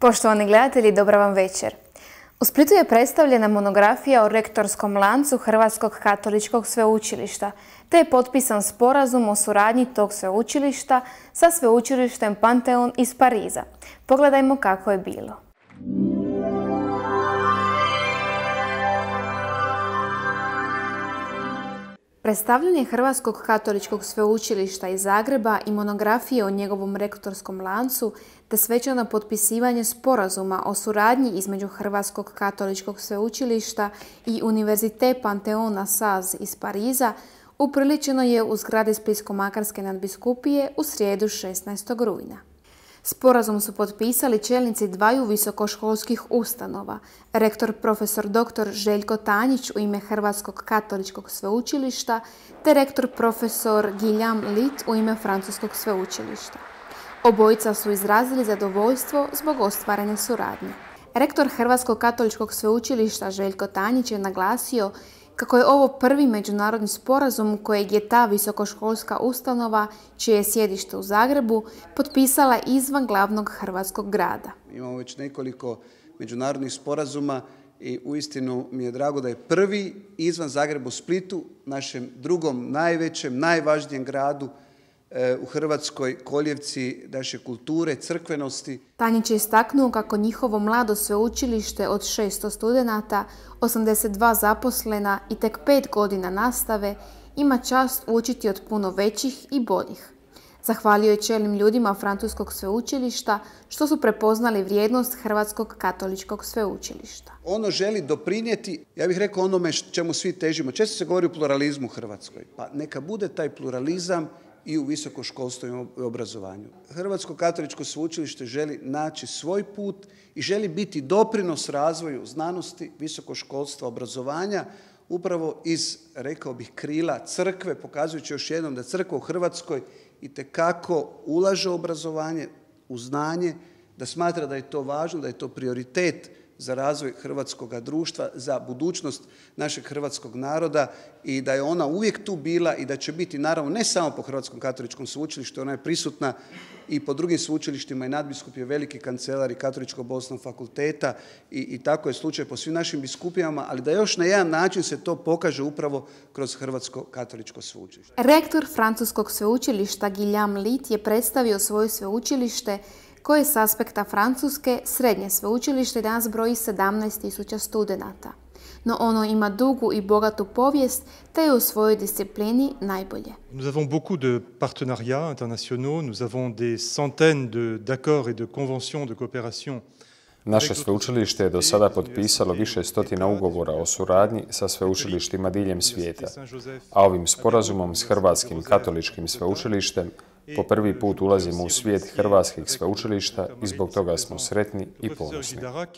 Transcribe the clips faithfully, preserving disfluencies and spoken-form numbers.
Poštovani gledatelji, dobra vam večer. U Splitu je predstavljena monografija o rektorskom lancu Hrvatskog katoličkog sveučilišta, te je potpisan sporazum o suradnji tog sveučilišta sa sveučilištem Pantheon iz Pariza. Pogledajmo kako je bilo. Predstavljanje Hrvatskog katoličkog sveučilišta iz Zagreba i monografije o njegovom rektorskom lancu te svečano potpisivanje sporazuma o suradnji između Hrvatskog katoličkog sveučilišta i Univerzite Pantheona Saz iz Pariza upriličeno je u zgradi Splitsko-makarske nadbiskupije u srijedu šesnaestog rujna. Sporazum su potpisali čelnici dvaju visokoškolskih ustanova, rektor profesor doktor Željko Tanjić u ime Hrvatskog katoličkog sveučilišta te rektor profesor Guillaume Litt u ime Francuskog sveučilišta. Obojica su izrazili zadovoljstvo zbog ostvarene suradnje. Rektor Hrvatskog katoličkog sveučilišta Željko Tanjić je naglasio kako je ovo prvi međunarodni sporazum kojeg je ta visokoškolska ustanova, čije je sjedište u Zagrebu, potpisala izvan glavnog hrvatskog grada. Imamo već nekoliko međunarodnih sporazuma i uistinu mi je drago da je prvi izvan Zagreba u Splitu, našem drugom najvećem, najvažnijem gradu u Hrvatskoj, koljevci naše kulture, crkvenosti. Tanjić je istaknuo kako njihovo mlado sveučilište od šesto studenata, osamdeset dva zaposlena i tek pet godina nastave ima čast učiti od puno većih i boljih. Zahvalio je čelnim ljudima Francuskog sveučilišta što su prepoznali vrijednost Hrvatskog katoličkog sveučilišta. Ono želi doprinijeti, ja bih rekao, onome čemu svi težimo. Često se govori o pluralizmu u Hrvatskoj. Pa neka bude taj pluralizam i u visokoškolstvu i obrazovanju. Hrvatsko katoličko sveučilište želi naći svoj put i želi biti doprinos razvoju znanosti, visokoškolstva, obrazovanja, upravo iz, rekao bih, krila crkve, pokazujući još jednom da crkva u Hrvatskoj itekako ulaže u obrazovanje, u znanje, da smatra da je to važno, da je to prioritet za razvoj hrvatskog društva, za budućnost našeg hrvatskog naroda i da je ona uvijek tu bila i da će biti, naravno, ne samo po Hrvatskom katoličkom sveučilištu, ona je prisutna i po drugim sveučilištima i nadbiskupije, veliki kancelari Katoličkog bogoslovnog fakulteta i, i tako je slučaj po svim našim biskupijama, ali da još na jedan način se to pokaže upravo kroz Hrvatsko katoličko sveučilište. Rektor Francuskog sveučilišta Guillaume Litt je predstavio svoje sveučilište koje s aspekta Francuske srednje sveučilište danas broji sedamnaest tisuća studenata. No ono ima dugu i bogatu povijest te je u svojoj disciplini najbolje. Nous avons beaucoup de partenariats internationaux, nous avons des centaines d'accords et de conventions de coopération. Naše sveučilište je do sada potpisalo više stotina ugovora o suradnji sa sveučilištima diljem svijeta, a ovim sporazumom s Hrvatskim katoličkim sveučilištem po prvi put ulazimo u svijet hrvatskih sveučilišta i zbog toga smo sretni i ponosni.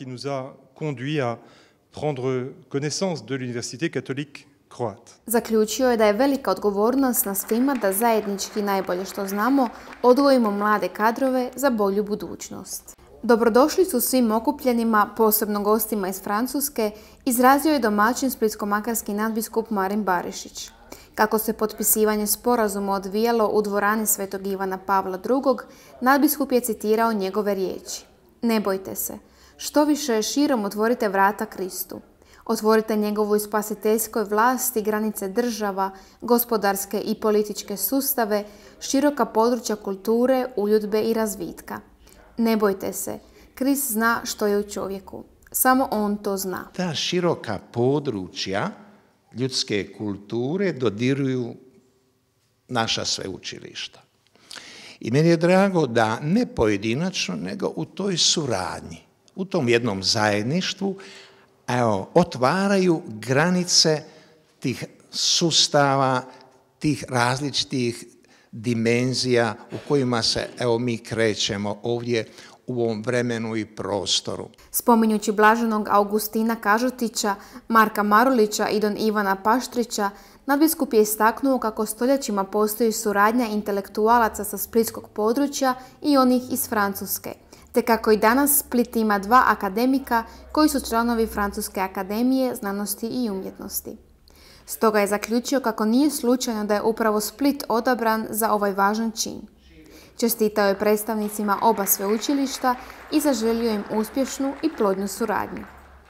Zaključio je da je velika odgovornost na svima da zajednički najbolje što znamo odgojimo mlade kadrove za bolju budućnost. Dobrodošli su svim okupljenima, posebno gostima iz Francuske, izrazio je domaćin splitsko-makarski nadbiskup Marin Barišić. Kako se potpisivanje sporazuma odvijalo u dvorani Svetog Ivana Pavla drugog, nadbiskup je citirao njegove riječi. Ne bojte se, što više širom otvorite vrata Kristu. Otvorite njegovoj spasiteljskoj vlasti granice država, gospodarske i političke sustave, široka područja kulture, uljudbe i razvitka. Ne bojte se, Krist zna što je u čovjeku. Samo on to zna. Ta široka područja ljudske kulture dodiruju naša sveučilišta. I meni je drago da ne pojedinačno, nego u toj suradnji, u tom jednom zajedništvu, evo, otvaraju granice tih sustava, tih različitih dimenzija u kojima se, evo, mi krećemo ovdje u ovom vremenu i prostoru. Spominjući blaženog Augustina Kažutića, Marka Marulića i don Ivana Paštrića, nadbiskup je istaknuo kako stoljećima postoji suradnja intelektualaca sa splitskog područja i onih iz Francuske, te kako i danas Split ima dva akademika koji su članovi Francuske akademije znanosti i umjetnosti. Stoga je zaključio kako nije slučajno da je upravo Split odabran za ovaj važan čin. Čestitao je predstavnicima oba sveučilišta i zaželio im uspješnu i plodnu suradnju.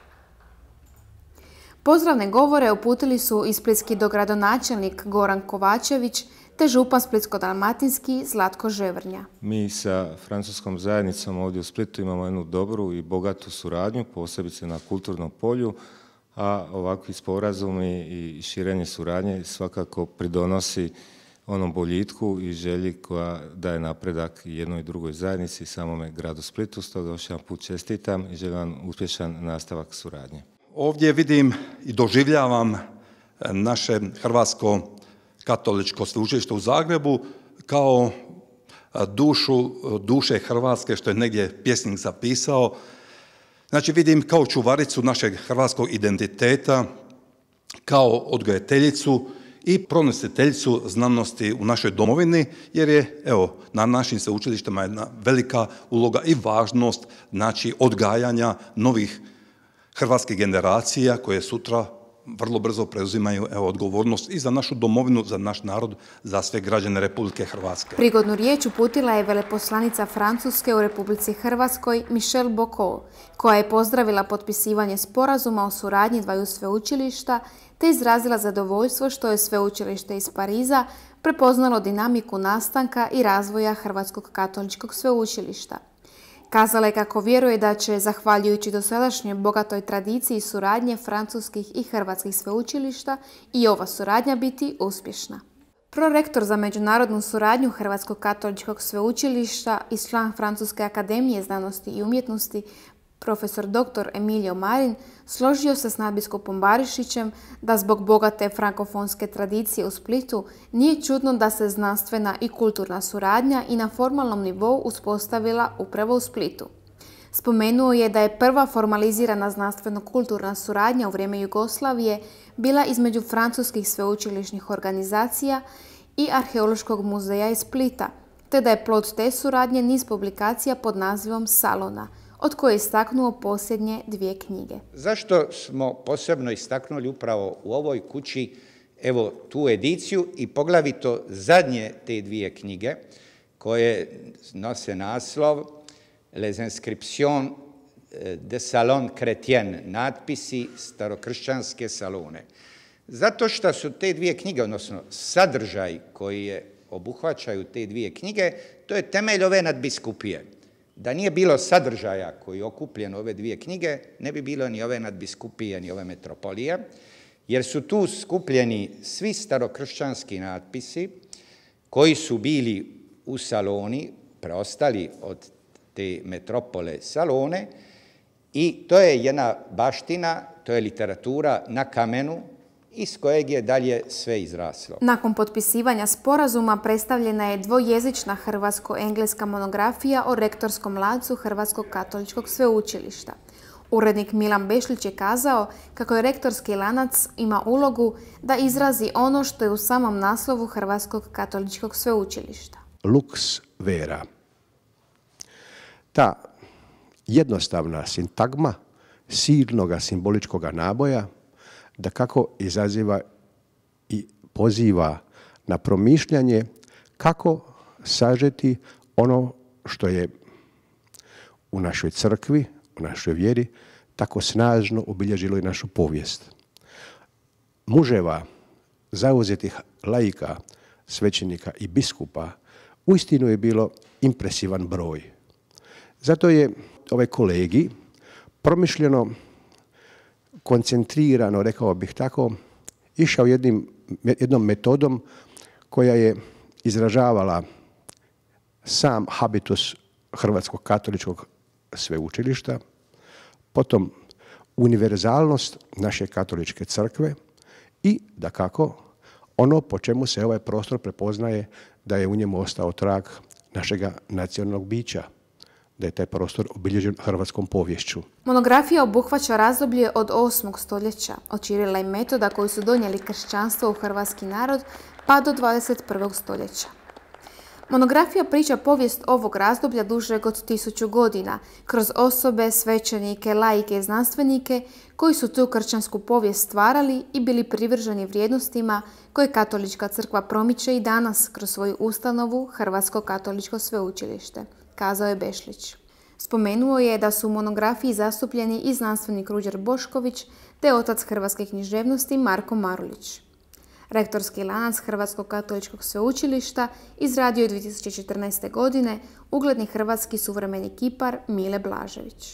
Pozdravne govore uputili su i splitski dogradonačelnik Goran Kovačević te župan splitsko-dalmatinski Zlatko Ževrnja. Mi sa francuskom zajednicom ovdje u Splitu imamo jednu dobru i bogatu suradnju, posebice na kulturnom polju, a ovakvi sporazumi i širenje suradnje svakako pridonosi onom boljitku i želji koja daje napredak jednoj i drugoj zajednici i samome gradu Splitu. Stoga još jedan put čestitam i želim vam uspješan nastavak suradnje. Ovdje vidim i doživljavam naše Hrvatsko katoličko sveučilište u Zagrebu kao dušu, duše Hrvatske, što je negdje pjesnik zapisao. Znači vidim kao čuvaricu našeg hrvatskog identiteta, kao odgojiteljicu i pronositeljicu znanosti u našoj domovini, jer je evo, na našim sveučilištima jedna velika uloga i važnost znači, odgajanja novih hrvatskih generacija koje sutra vrlo brzo preuzimaju evo, odgovornost i za našu domovinu, za naš narod, za sve građane Republike Hrvatske. Prigodnu riječ uputila je veleposlanica Francuske u Republici Hrvatskoj Michelle Bocot, koja je pozdravila potpisivanje sporazuma o suradnji dvaju sveučilišta te izrazila zadovoljstvo što je sveučilište iz Pariza prepoznalo dinamiku nastanka i razvoja Hrvatskog katoličkog sveučilišta. Kazala je kako vjeruje da će, zahvaljujući dosadašnjoj bogatoj tradiciji suradnje francuskih i hrvatskih sveučilišta, i ova suradnja biti uspješna. Prorektor za međunarodnu suradnju Hrvatskog katoličkog sveučilišta i član Francuske akademije znanosti i umjetnosti, profesor doktor Emilio Marin, složio se s nadbiskupom Barišićem da zbog bogate frankofonske tradicije u Splitu nije čudno da se znanstvena i kulturna suradnja i na formalnom nivou uspostavila upravo u Splitu. Spomenuo je da je prva formalizirana znanstveno-kulturna suradnja u vrijeme Jugoslavije bila između francuskih sveučilišnih organizacija i Arheološkog muzeja iz Splita, te da je plod te suradnje niz publikacija pod nazivom Salona, od koje je istaknuo posljednje dvije knjige. Zašto smo posebno istaknuli upravo u ovoj kući evo tu ediciju i poglavito zadnje te dvije knjige koje nose naslov Les inscriptions de salon chrétien, natpisi starokršćanske salone. Zato što su te dvije knjige, odnosno sadržaj koji je obuhvaćaju te dvije knjige, to je temelj ove nadbiskupije. Da nije bilo sadržaja koji je okupljen ove dvije knjige, ne bi bilo ni ove nadbiskupije, ni ove metropolije, jer su tu skupljeni svi starokršćanski natpisi koji su bili u Saloni, preostali od te metropole Salone, i to je jedna baština, to je literatura na kamenu, iz kojeg je dalje sve izraslo. Nakon potpisivanja sporazuma predstavljena je dvojezična hrvatsko-engleska monografija o rektorskom lancu Hrvatskog katoličkog sveučilišta. Urednik Milan Bešlić je kazao kako je rektorski lanac ima ulogu da izrazi ono što je u samom naslovu Hrvatskog katoličkog sveučilišta. Lux vera. Ta jednostavna sintagma silnoga simboličkoga naboja da kako izaziva i poziva na promišljanje kako sažeti ono što je u našoj crkvi, u našoj vjeri, tako snažno obilježilo i našu povijest. Muževa, zauzetih laika, svećenika i biskupa uistinu je bilo impresivan broj. Zato je ovaj kolegij promišljeno, koncentrirano, rekao bih tako, išao jednim, jednom metodom koja je izražavala sam habitus Hrvatskog katoličkog sveučilišta, potom univerzalnost naše katoličke crkve i, dakako, ono po čemu se ovaj prostor prepoznaje da je u njemu ostao trag našega nacionalnog bića, da je taj prostor obilježen hrvatskom poviješću. Monografija obuhvaća razdoblje od osmog stoljeća, od Ćirila i Metoda koji su donijeli kršćanstvo u hrvatski narod, pa do dvadeset prvog stoljeća. Monografija priča povijest ovog razdoblja dužeg od tisuću godina, kroz osobe, svećenike, laike i znanstvenike koji su tu kršćansku povijest stvarali i bili privrženi vrijednostima koje Katolička crkva promiče i danas kroz svoju ustanovu Hrvatsko katoličko sveučilište, kazao je Bešlić. Spomenuo je da su u monografiji zastupljeni i znanstvenik Ruđer Bošković te otac hrvatske književnosti Marko Marulić. Rektorski lanac Hrvatskog katoličkog sveučilišta izradio je dvije tisuće četrnaeste. godine ugledni hrvatski suvremeni kipar Mile Blažević.